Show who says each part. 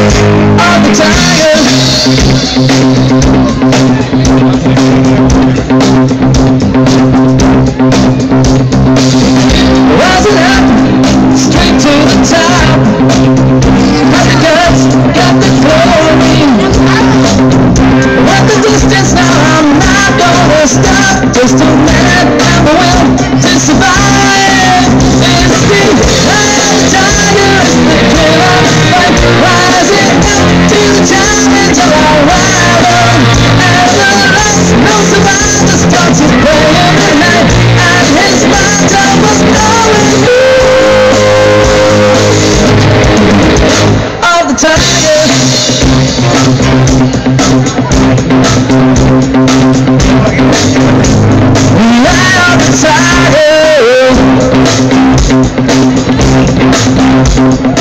Speaker 1: of the tiger. Rising up, straight to the top. Got the guts, got the glory. What the distance now, I'm not gonna stop. Just a man and the will to survive. It's the tiger, the killer fight. Rising up to the challenge of our rival. As the last, no survivors start to play in the night. And his battle was going of the tiger. We are the tiger.